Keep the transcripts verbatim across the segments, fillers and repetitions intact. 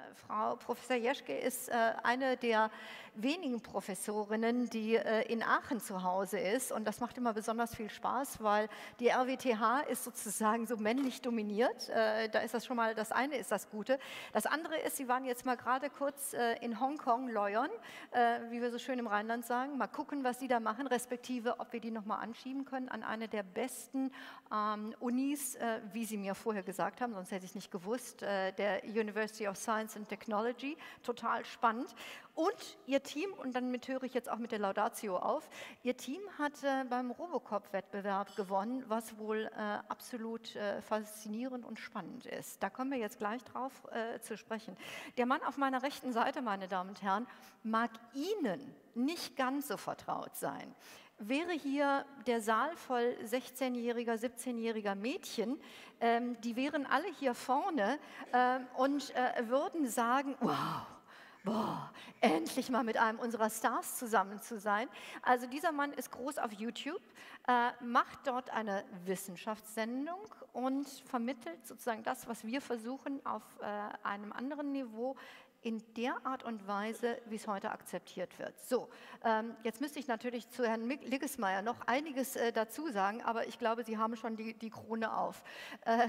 Frau Professor Jeschke ist äh, eine der wenigen Professorinnen, die äh, in Aachen zu Hause ist. Und das macht immer besonders viel Spaß, weil die R W T H ist sozusagen so männlich dominiert. Äh, da ist das schon mal, das eine ist das Gute. Das andere ist, Sie waren jetzt mal gerade kurz äh, in Hongkong Loyon, äh, wie wir so schön im Rheinland sagen. Mal gucken, was Sie da machen, respektive, ob wir die nochmal anschieben können an eine der besten ähm, Unis, äh, wie Sie mir vorher gesagt haben, sonst hätte ich es nicht gewusst, äh, der University of Science and Technology, total spannend. Und Ihr Team, und damit höre ich jetzt auch mit der Laudatio auf, Ihr Team hat äh, beim Robocop-Wettbewerb gewonnen, was wohl äh, absolut äh, faszinierend und spannend ist. Da kommen wir jetzt gleich drauf äh, zu sprechen. Der Mann auf meiner rechten Seite, meine Damen und Herren, mag Ihnen nicht ganz so vertraut sein. Wäre hier der Saal voll sechzehnjähriger, siebzehnjähriger Mädchen, ähm, die wären alle hier vorne ähm, und äh, würden sagen, wow, boah, endlich mal mit einem unserer Stars zusammen zu sein. Also dieser Mann ist groß auf YouTube, äh, macht dort eine Wissenschaftssendung und vermittelt sozusagen das, was wir versuchen auf äh, einem anderen Niveau, in der Art und Weise, wie es heute akzeptiert wird. So, ähm, jetzt müsste ich natürlich zu Herrn Liggesmeier noch einiges äh, dazu sagen, aber ich glaube, Sie haben schon die, die Krone auf. Äh,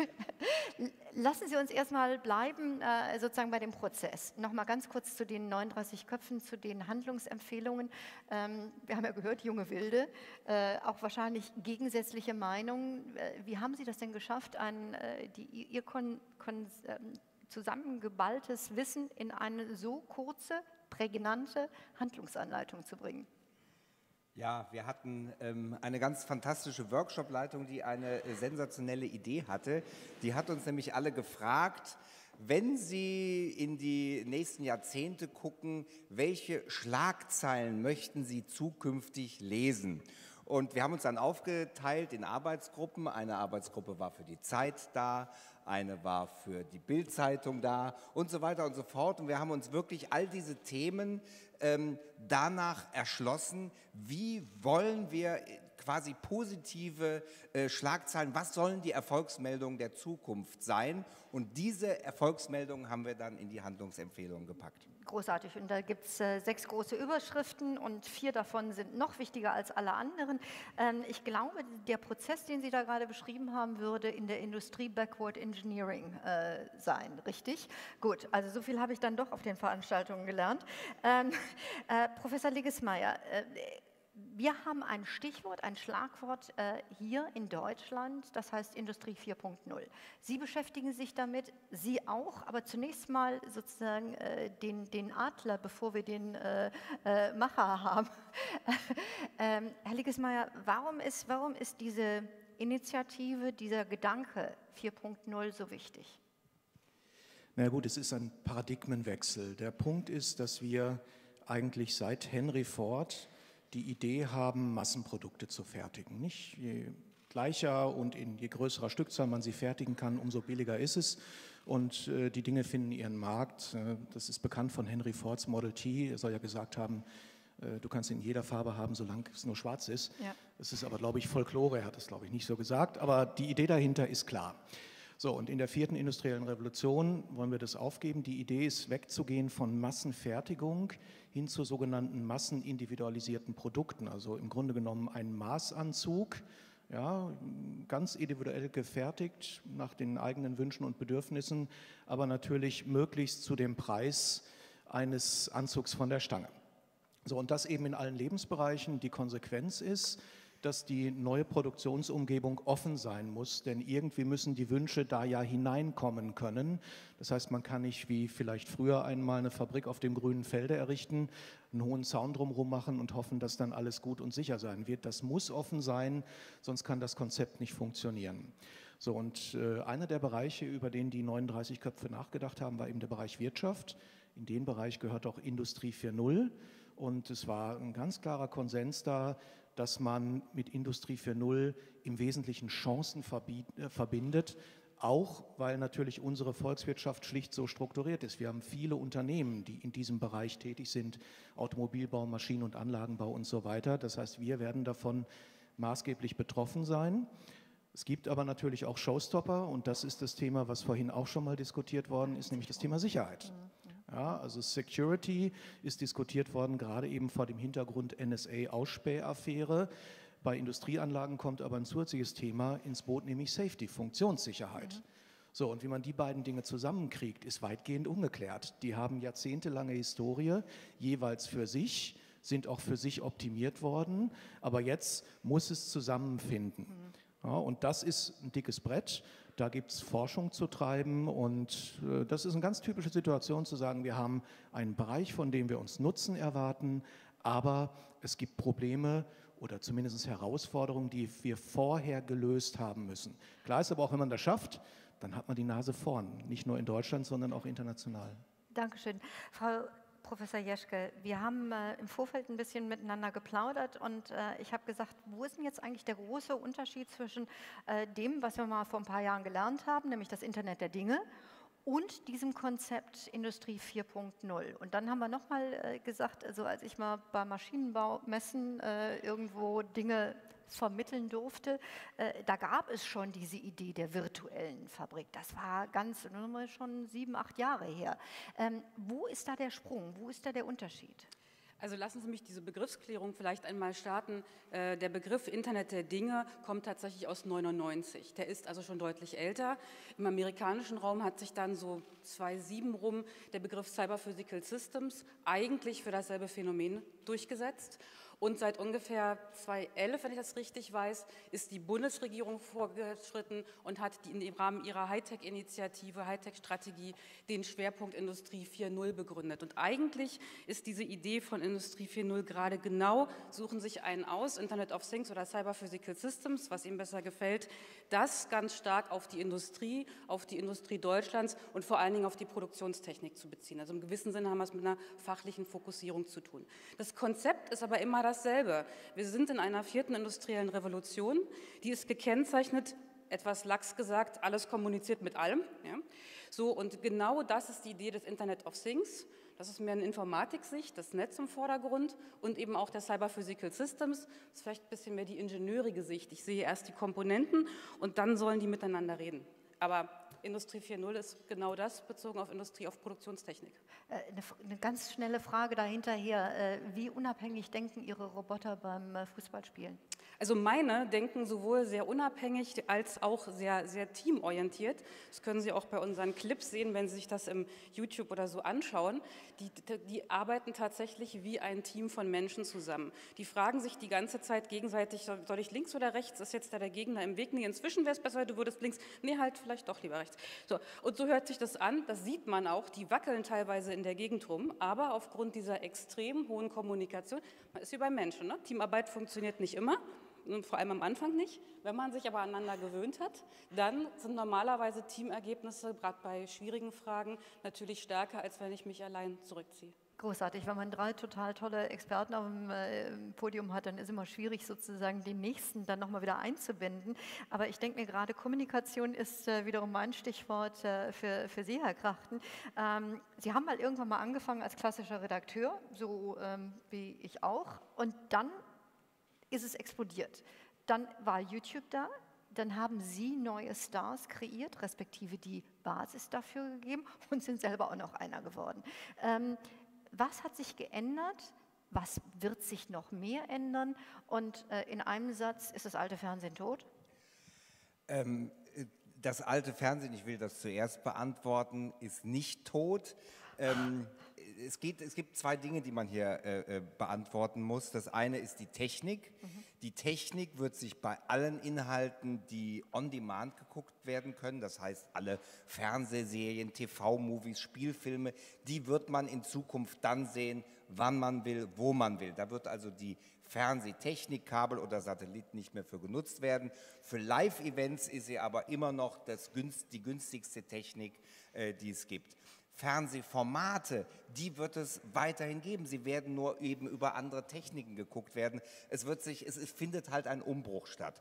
lassen Sie uns erstmal bleiben, äh, sozusagen bei dem Prozess. Nochmal ganz kurz zu den neununddreißig Köpfen, zu den Handlungsempfehlungen. Ähm, wir haben ja gehört, junge Wilde, äh, auch wahrscheinlich gegensätzliche Meinungen. Äh, wie haben Sie das denn geschafft, ein, äh, die, Ihr Kon, Kon, äh, zusammengeballtes Wissen in eine so kurze, prägnante Handlungsanleitung zu bringen? Ja, wir hatten ähm, eine ganz fantastische Workshop-Leitung, die eine äh, sensationelle Idee hatte. Die hat uns nämlich alle gefragt, wenn Sie in die nächsten Jahrzehnte gucken, welche Schlagzeilen möchten Sie zukünftig lesen? Und wir haben uns dann aufgeteilt in Arbeitsgruppen. Eine Arbeitsgruppe war für die Zeit da, eine war für die Bild-Zeitung da und so weiter und so fort. Und wir haben uns wirklich all diese Themen ähm, danach erschlossen, wie wollen wir quasi positive äh, Schlagzeilen, was sollen die Erfolgsmeldungen der Zukunft sein? Und diese Erfolgsmeldungen haben wir dann in die Handlungsempfehlungen gepackt. Großartig. Und da gibt es äh, sechs große Überschriften und vier davon sind noch wichtiger als alle anderen. Ähm, ich glaube, der Prozess, den Sie da gerade beschrieben haben, würde in der Industrie Backward Engineering äh, sein, richtig? Gut, also so viel habe ich dann doch auf den Veranstaltungen gelernt. Ähm, äh, Professor Liggesmeier, äh, wir haben ein Stichwort, ein Schlagwort äh, hier in Deutschland, das heißt Industrie vier Punkt null. Sie beschäftigen sich damit, Sie auch, aber zunächst mal sozusagen äh, den, den Adler, bevor wir den äh, äh, Macher haben. ähm, Herr Liggesmeier, warum ist, warum ist diese Initiative, dieser Gedanke vier Punkt null so wichtig? Na gut, es ist ein Paradigmenwechsel. Der Punkt ist, dass wir eigentlich seit Henry Ford die Idee haben, Massenprodukte zu fertigen. Nicht je gleicher und in je größerer Stückzahl man sie fertigen kann, umso billiger ist es. Und äh, die Dinge finden ihren Markt. Äh, das ist bekannt von Henry Fords Model T. Er soll ja gesagt haben, äh, du kannst ihn in jeder Farbe haben, solange es nur schwarz ist. Ja. Das ist aber, glaube ich, Folklore. Er hat das, glaube ich, nicht so gesagt. Aber die Idee dahinter ist klar. So, und in der vierten industriellen Revolution wollen wir das aufgeben. Die Idee ist, wegzugehen von Massenfertigung hin zu sogenannten massenindividualisierten Produkten. Also im Grunde genommen ein Maßanzug, ja, ganz individuell gefertigt nach den eigenen Wünschen und Bedürfnissen, aber natürlich möglichst zu dem Preis eines Anzugs von der Stange. So, und das eben in allen Lebensbereichen. Die Konsequenz ist, dass die neue Produktionsumgebung offen sein muss, denn irgendwie müssen die Wünsche da ja hineinkommen können. Das heißt, man kann nicht wie vielleicht früher einmal eine Fabrik auf dem grünen Felde errichten, einen hohen Zaun drumherum machen und hoffen, dass dann alles gut und sicher sein wird. Das muss offen sein, sonst kann das Konzept nicht funktionieren. So, und äh, einer der Bereiche, über den die neununddreißig Köpfe nachgedacht haben, war eben der Bereich Wirtschaft. In den Bereich gehört auch Industrie vier Punkt null. Und es war ein ganz klarer Konsens da, dass man mit Industrie vier Punkt null im Wesentlichen Chancen verbindet, auch weil natürlich unsere Volkswirtschaft schlicht so strukturiert ist. Wir haben viele Unternehmen, die in diesem Bereich tätig sind, Automobilbau, Maschinen- und Anlagenbau und so weiter. Das heißt, wir werden davon maßgeblich betroffen sein. Es gibt aber natürlich auch Showstopper und das ist das Thema, was vorhin auch schon mal diskutiert worden ist, nämlich das Thema Sicherheit. Ja, also Security ist diskutiert worden, gerade eben vor dem Hintergrund N S A-Ausspähaffäre. Bei Industrieanlagen kommt aber ein zusätzliches Thema ins Boot, nämlich Safety, Funktionssicherheit. Mhm. So, und wie man die beiden Dinge zusammenkriegt, ist weitgehend ungeklärt. Die haben jahrzehntelange Historie, jeweils für sich, sind auch für sich optimiert worden, aber jetzt muss es zusammenfinden. Mhm. Ja, und das ist ein dickes Brett, da gibt es Forschung zu treiben und äh, das ist eine ganz typische Situation zu sagen, wir haben einen Bereich, von dem wir uns Nutzen erwarten, aber es gibt Probleme oder zumindest Herausforderungen, die wir vorher gelöst haben müssen. Klar ist aber auch, wenn man das schafft, dann hat man die Nase vorn, nicht nur in Deutschland, sondern auch international. Dankeschön. Frau Professor Jeschke, wir haben äh, im Vorfeld ein bisschen miteinander geplaudert und äh, ich habe gesagt, wo ist denn jetzt eigentlich der große Unterschied zwischen äh, dem, was wir mal vor ein paar Jahren gelernt haben, nämlich das Internet der Dinge, und diesem Konzept Industrie vier Punkt null. Und dann haben wir nochmal äh, gesagt, also als ich mal bei Maschinenbaumessen äh, irgendwo Dinge vermitteln durfte, äh, da gab es schon diese Idee der virtuellen Fabrik. Das war ganz, schon sieben, acht Jahre her. Ähm, wo ist da der Sprung? Wo ist da der Unterschied? Also lassen Sie mich diese Begriffsklärung vielleicht einmal starten. Äh, der Begriff Internet der Dinge kommt tatsächlich aus neunundneunzig. Der ist also schon deutlich älter. Im amerikanischen Raum hat sich dann so zweitausendsieben rum der Begriff Cyber Physical Systems eigentlich für dasselbe Phänomen durchgesetzt. Und seit ungefähr zweitausendelf, wenn ich das richtig weiß, ist die Bundesregierung vorgeschritten und hat die im Rahmen ihrer Hightech-Initiative, Hightech-Strategie den Schwerpunkt Industrie vier Punkt null begründet. Und eigentlich ist diese Idee von Industrie vier Punkt null gerade genau, suchen sich einen aus, Internet of Things oder Cyber Physical Systems, was Ihnen besser gefällt, das ganz stark auf die Industrie, auf die Industrie Deutschlands und vor allen Dingen auf die Produktionstechnik zu beziehen. Also im gewissen Sinne haben wir es mit einer fachlichen Fokussierung zu tun. Das Konzept ist aber immer das dasselbe. Wir sind in einer vierten industriellen Revolution, die ist gekennzeichnet, etwas lax gesagt, alles kommuniziert mit allem. Ja? So, und genau das ist die Idee des Internet of Things. Das ist mehr eine Informatik-Sicht, das Netz im Vordergrund und eben auch der Cyber Physical Systems. Das ist vielleicht ein bisschen mehr die ingenieurige Sicht. Ich sehe erst die Komponenten und dann sollen die miteinander reden. Aber Industrie vier Punkt null ist genau das, bezogen auf Industrie, auf Produktionstechnik. Eine, eine ganz schnelle Frage dahinterher. Wie unabhängig denken Ihre Roboter beim Fußballspielen? Also meine denken sowohl sehr unabhängig als auch sehr, sehr teamorientiert. Das können Sie auch bei unseren Clips sehen, wenn Sie sich das im YouTube oder so anschauen. Die, die arbeiten tatsächlich wie ein Team von Menschen zusammen. Die fragen sich die ganze Zeit gegenseitig, soll ich links oder rechts? Ist jetzt da der Gegner im Weg? Nee, inzwischen wäre es besser, du würdest links. Nee, halt vielleicht doch lieber rechts. So, und so hört sich das an. Das sieht man auch. Die wackeln teilweise in der Gegend rum. Aber aufgrund dieser extrem hohen Kommunikation, man ist wie beim Menschen, ne? Teamarbeit funktioniert nicht immer. Und vor allem am Anfang nicht. Wenn man sich aber aneinander gewöhnt hat, dann sind normalerweise Teamergebnisse, gerade bei schwierigen Fragen, natürlich stärker, als wenn ich mich allein zurückziehe. Großartig. Wenn man drei total tolle Experten auf dem äh, Podium hat, dann ist es immer schwierig, sozusagen den nächsten dann nochmal wieder einzubinden. Aber ich denke mir gerade, Kommunikation ist äh, wiederum mein Stichwort äh, für, für Sie, Herr Krachten. Ähm, Sie haben mal irgendwann mal angefangen als klassischer Redakteur, so ähm, wie ich auch. Und dann ist es explodiert. Dann war YouTube da, dann haben Sie neue Stars kreiert, respektive die Basis dafür gegeben und sind selber auch noch einer geworden. Ähm, was hat sich geändert? Was wird sich noch mehr ändern? Und äh, in einem Satz, ist das alte Fernsehen tot? Ähm, das alte Fernsehen, ich will das zuerst beantworten, ist nicht tot. Ähm, es, geht, es gibt zwei Dinge, die man hier äh, beantworten muss. Das eine ist die Technik. Mhm. Die Technik wird sich bei allen Inhalten, die on demand geguckt werden können, das heißt alle Fernsehserien, T V-Movies, Spielfilme, die wird man in Zukunft dann sehen, wann man will, wo man will. Da wird also die Fernsehtechnik, Kabel oder Satellit nicht mehr für genutzt werden. Für Live-Events ist sie aber immer noch das, die günstigste Technik, äh, die es gibt. Fernsehformate, die wird es weiterhin geben. Sie werden nur eben über andere Techniken geguckt werden. Es wird sich, es, es findet halt ein Umbruch statt.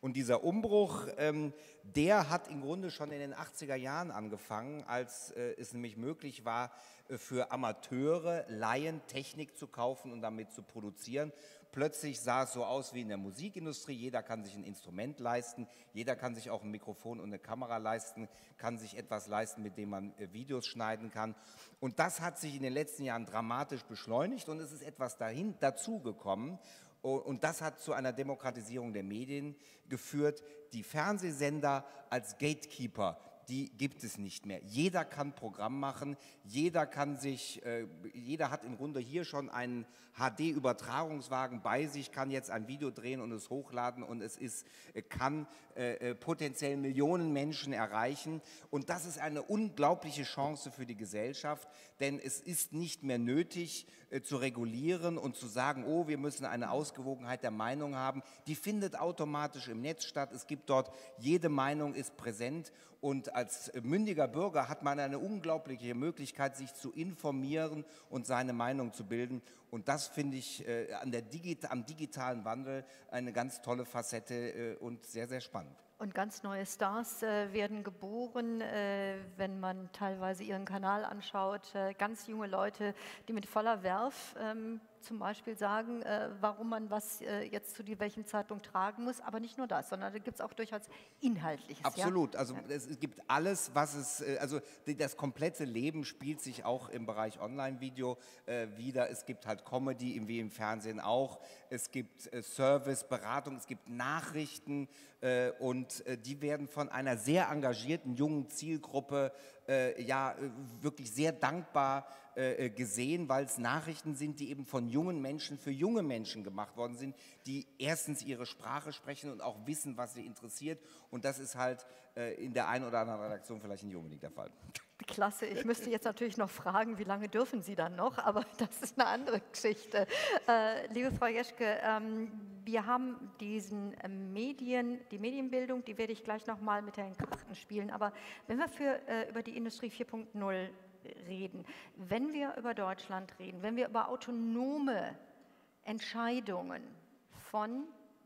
Und dieser Umbruch, ähm, der hat im Grunde schon in den achtziger Jahren angefangen, als äh, es nämlich möglich war, äh, für Amateure, Laien Technik zu kaufen und damit zu produzieren. Plötzlich sah es so aus wie in der Musikindustrie, jeder kann sich ein Instrument leisten, jeder kann sich auch ein Mikrofon und eine Kamera leisten, kann sich etwas leisten, mit dem man äh, Videos schneiden kann. Und das hat sich in den letzten Jahren dramatisch beschleunigt und es ist etwas dahin, dazugekommen. Und das hat zu einer Demokratisierung der Medien geführt. Die Fernsehsender als Gatekeeper, die gibt es nicht mehr. Jeder kann Programm machen, jeder kann sich, äh, jeder hat im Grunde hier schon einen H D-Übertragungswagen bei sich, kann jetzt ein Video drehen und es hochladen und es ist, kann äh, potenziell Millionen Menschen erreichen. Und das ist eine unglaubliche Chance für die Gesellschaft, denn es ist nicht mehr nötig äh, zu regulieren und zu sagen, oh, wir müssen eine Ausgewogenheit der Meinung haben. Die findet automatisch im Netz statt. Es gibt dort, jede Meinung ist präsent. Und als mündiger Bürger hat man eine unglaubliche Möglichkeit, sich zu informieren und seine Meinung zu bilden. Und das finde ich äh, an der Digi- am digitalen Wandel eine ganz tolle Facette äh, und sehr, sehr spannend. Und ganz neue Stars äh, werden geboren, äh, wenn man teilweise ihren Kanal anschaut. Äh, ganz junge Leute, die mit voller Werf ähm, zum Beispiel sagen, äh, warum man was äh, jetzt zu die welchen Zeitung tragen muss. Aber nicht nur das, sondern da gibt es auch durchaus Inhaltliches. Absolut. Ja? Also es gibt alles, was es, äh, also das komplette Leben spielt sich auch im Bereich Online-Video äh, wieder. Es gibt halt Comedy, wie im Fernsehen auch. Es gibt äh, Service, Beratung, es gibt Nachrichten äh, und äh, die werden von einer sehr engagierten jungen Zielgruppe äh, ja äh, wirklich sehr dankbar äh, gesehen, weil es Nachrichten sind, die eben von jungen Menschen für junge Menschen gemacht worden sind, die erstens ihre Sprache sprechen und auch wissen, was sie interessiert. Und das ist halt äh, in der einen oder anderen Redaktion vielleicht nicht unbedingt der Fall. Klasse, ich müsste jetzt natürlich noch fragen, wie lange dürfen Sie dann noch, aber das ist eine andere Geschichte. Äh, liebe Frau Jeschke, ähm, wir haben diesen äh, Medien, die Medienbildung, die werde ich gleich nochmal mit Herrn Krachten spielen, aber wenn wir für, äh, über die Industrie vier Punkt null reden, wenn wir über Deutschland reden, wenn wir über autonome Entscheidungen von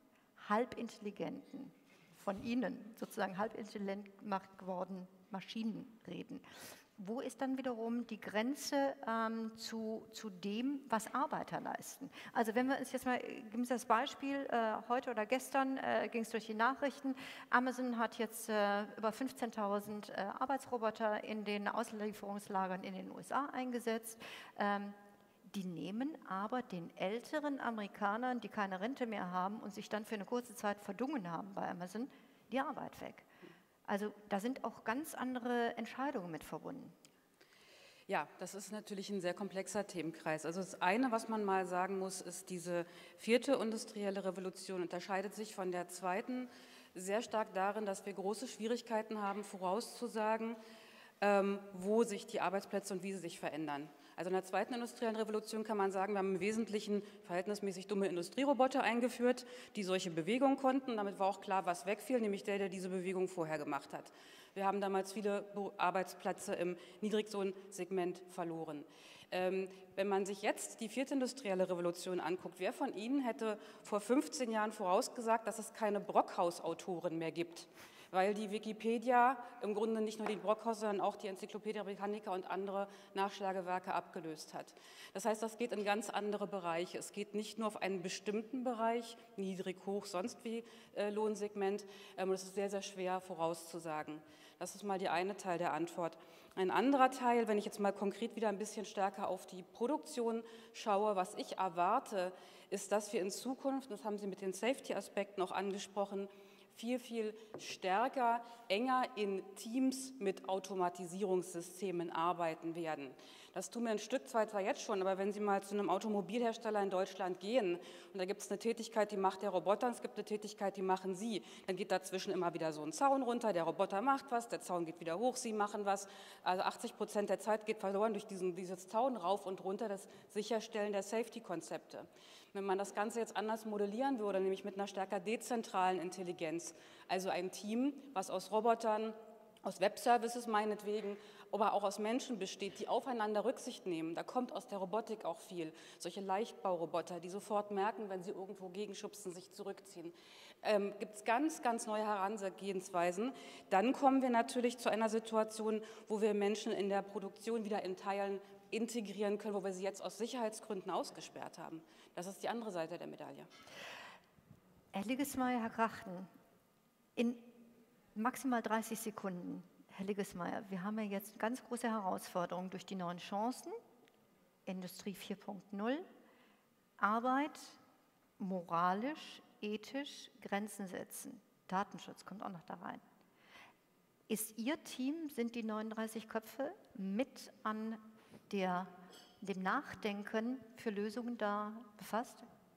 halbintelligenten, von Ihnen sozusagen halbintelligent gemacht gewordenen Maschinen reden. Wo ist dann wiederum die Grenze ähm, zu, zu dem, was Arbeiter leisten? Also wenn wir uns jetzt mal, geben Sie das Beispiel, äh, heute oder gestern äh, ging es durch die Nachrichten, Amazon hat jetzt äh, über fünfzehntausend äh, Arbeitsroboter in den Auslieferungslagern in den U S A eingesetzt. Ähm, die nehmen aber den älteren Amerikanern, die keine Rente mehr haben und sich dann für eine kurze Zeit verdungen haben bei Amazon, die Arbeit weg. Also da sind auch ganz andere Entscheidungen mit verbunden. Ja, das ist natürlich ein sehr komplexer Themenkreis. Also das eine, was man mal sagen muss, ist, diese vierte industrielle Revolution unterscheidet sich von der zweiten sehr stark darin, dass wir große Schwierigkeiten haben, vorauszusagen, ähm, wo sich die Arbeitsplätze und wie sie sich verändern. Also in der zweiten industriellen Revolution kann man sagen, wir haben im Wesentlichen verhältnismäßig dumme Industrieroboter eingeführt, die solche Bewegungen konnten. Damit war auch klar, was wegfiel, nämlich der, der diese Bewegung vorher gemacht hat. Wir haben damals viele Arbeitsplätze im Niedriglohnsegment verloren. Ähm, wenn man sich jetzt die vierte industrielle Revolution anguckt, wer von Ihnen hätte vor fünfzehn Jahren vorausgesagt, dass es keine Brockhaus-Autoren mehr gibt? Weil die Wikipedia im Grunde nicht nur die Brockhaus, sondern auch die Enzyklopädie Britannica und andere Nachschlagewerke abgelöst hat. Das heißt, das geht in ganz andere Bereiche. Es geht nicht nur auf einen bestimmten Bereich, niedrig, hoch, sonst wie äh, Lohnsegment. Ähm, das ist sehr, sehr schwer vorauszusagen. Das ist mal der eine Teil der Antwort. Ein anderer Teil, wenn ich jetzt mal konkret wieder ein bisschen stärker auf die Produktion schaue, was ich erwarte, ist, dass wir in Zukunft, das haben Sie mit den Safety-Aspekten auch angesprochen, viel, viel stärker, enger in Teams mit Automatisierungssystemen arbeiten werden. Das tun wir ein Stück weit zwar jetzt schon, aber wenn Sie mal zu einem Automobilhersteller in Deutschland gehen und da gibt es eine Tätigkeit, die macht der Roboter und es gibt eine Tätigkeit, die machen Sie, dann geht dazwischen immer wieder so ein Zaun runter, der Roboter macht was, der Zaun geht wieder hoch, Sie machen was. Also achtzig Prozent der Zeit geht verloren durch diesen, dieses Zaun rauf und runter, das Sicherstellen der Safety-Konzepte. Wenn man das Ganze jetzt anders modellieren würde, nämlich mit einer stärker dezentralen Intelligenz, also ein Team, was aus Robotern, aus Webservices meinetwegen, aber auch aus Menschen besteht, die aufeinander Rücksicht nehmen. Da kommt aus der Robotik auch viel. Solche Leichtbauroboter, die sofort merken, wenn sie irgendwo gegenschubsen, sich zurückziehen. Ähm, gibt es ganz, ganz neue Herangehensweisen. Dann kommen wir natürlich zu einer Situation, wo wir Menschen in der Produktion wieder in Teilen integrieren können, wo wir sie jetzt aus Sicherheitsgründen ausgesperrt haben. Das ist die andere Seite der Medaille. Herr Liggesmeier, Herr Krachten, in maximal dreißig Sekunden. Herr Liggesmeier, wir haben ja jetzt ganz große Herausforderungen durch die neuen Chancen, Industrie vier Punkt null, Arbeit, moralisch, ethisch, Grenzen setzen. Datenschutz kommt auch noch da rein. Ist Ihr Team, sind die neununddreißig Köpfe mit an der, dem Nachdenken für Lösungen da befasst?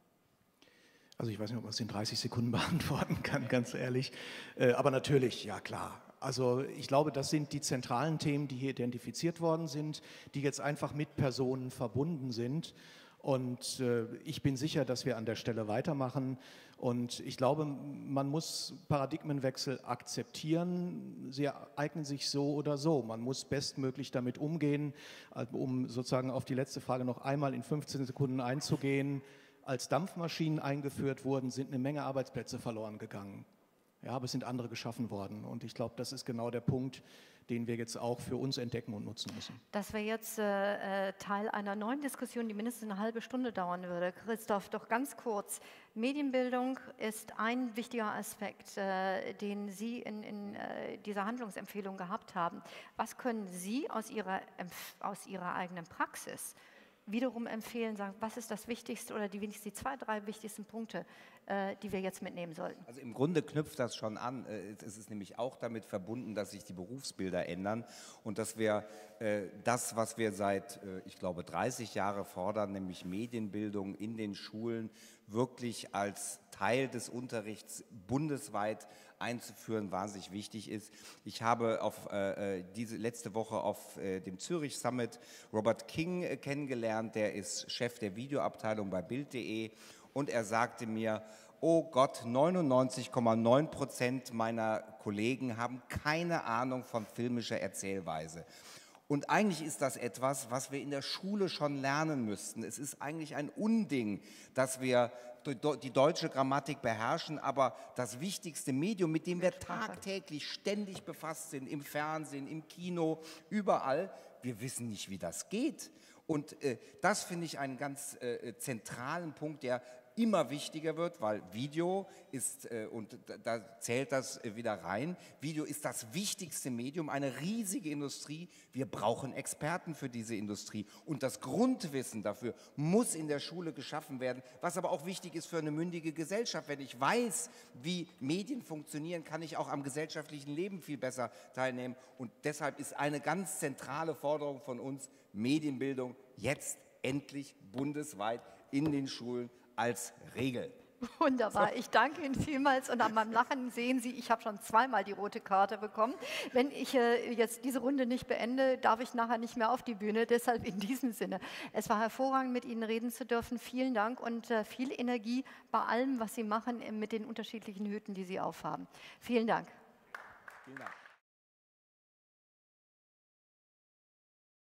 Also ich weiß nicht, ob man es in dreißig Sekunden beantworten kann, ganz ehrlich. Aber natürlich, ja klar. Also ich glaube, das sind die zentralen Themen, die hier identifiziert worden sind, die jetzt einfach mit Personen verbunden sind. Und äh, ich bin sicher, dass wir an der Stelle weitermachen. Und ich glaube, man muss Paradigmenwechsel akzeptieren. Sie eignen sich so oder so. Man muss bestmöglich damit umgehen, um sozusagen auf die letzte Frage noch einmal in fünfzehn Sekunden einzugehen. Als Dampfmaschinen eingeführt wurden, sind eine Menge Arbeitsplätze verloren gegangen. Ja, aber es sind andere geschaffen worden. Und ich glaube, das ist genau der Punkt, den wir jetzt auch für uns entdecken und nutzen müssen. Das wäre jetzt äh, Teil einer neuen Diskussion, die mindestens eine halbe Stunde dauern würde. Christoph, doch ganz kurz. Medienbildung ist ein wichtiger Aspekt, äh, den Sie in, in äh, dieser Handlungsempfehlung gehabt haben. Was können Sie aus Ihrer, aus Ihrer eigenen Praxis wiederum empfehlen, sagen, was ist das Wichtigste oder die wenigstens die zwei, drei wichtigsten Punkte, äh, die wir jetzt mitnehmen sollten? Also im Grunde knüpft das schon an. Es ist nämlich auch damit verbunden, dass sich die Berufsbilder ändern und dass wir äh, das, was wir seit, äh, ich glaube, dreißig Jahren fordern, nämlich Medienbildung in den Schulen, wirklich als Teil des Unterrichts bundesweit einzuführen, wahnsinnig wichtig ist. Ich habe auf, äh, diese letzte Woche auf äh, dem Zürich Summit Robert King äh, kennengelernt, der ist Chef der Videoabteilung bei Bild punkt de und er sagte mir, oh Gott, neunundneunzig Komma neun Prozent meiner Kollegen haben keine Ahnung von filmischer Erzählweise. Und eigentlich ist das etwas, was wir in der Schule schon lernen müssten. Es ist eigentlich ein Unding, dass wir die deutsche Grammatik beherrschen, aber das wichtigste Medium, mit dem wir tagtäglich ständig befasst sind, im Fernsehen, im Kino, überall, wir wissen nicht, wie das geht. Und äh, das finde ich einen ganz äh, zentralen Punkt, der immer wichtiger wird, weil Video ist, äh, und da, da zählt das äh, wieder rein, Video ist das wichtigste Medium, eine riesige Industrie. Wir brauchen Experten für diese Industrie und das Grundwissen dafür muss in der Schule geschaffen werden, was aber auch wichtig ist für eine mündige Gesellschaft. Wenn ich weiß, wie Medien funktionieren, kann ich auch am gesellschaftlichen Leben viel besser teilnehmen und deshalb ist eine ganz zentrale Forderung von uns, Medienbildung jetzt endlich bundesweit in den Schulen als Regel. Wunderbar, ich danke Ihnen vielmals und an meinem Lachen sehen Sie, ich habe schon zweimal die rote Karte bekommen. Wenn ich äh, jetzt diese Runde nicht beende, darf ich nachher nicht mehr auf die Bühne, deshalb in diesem Sinne. Es war hervorragend, mit Ihnen reden zu dürfen. Vielen Dank und äh, viel Energie bei allem, was Sie machen, äh, mit den unterschiedlichen Hüten, die Sie aufhaben. Vielen Dank. Vielen Dank.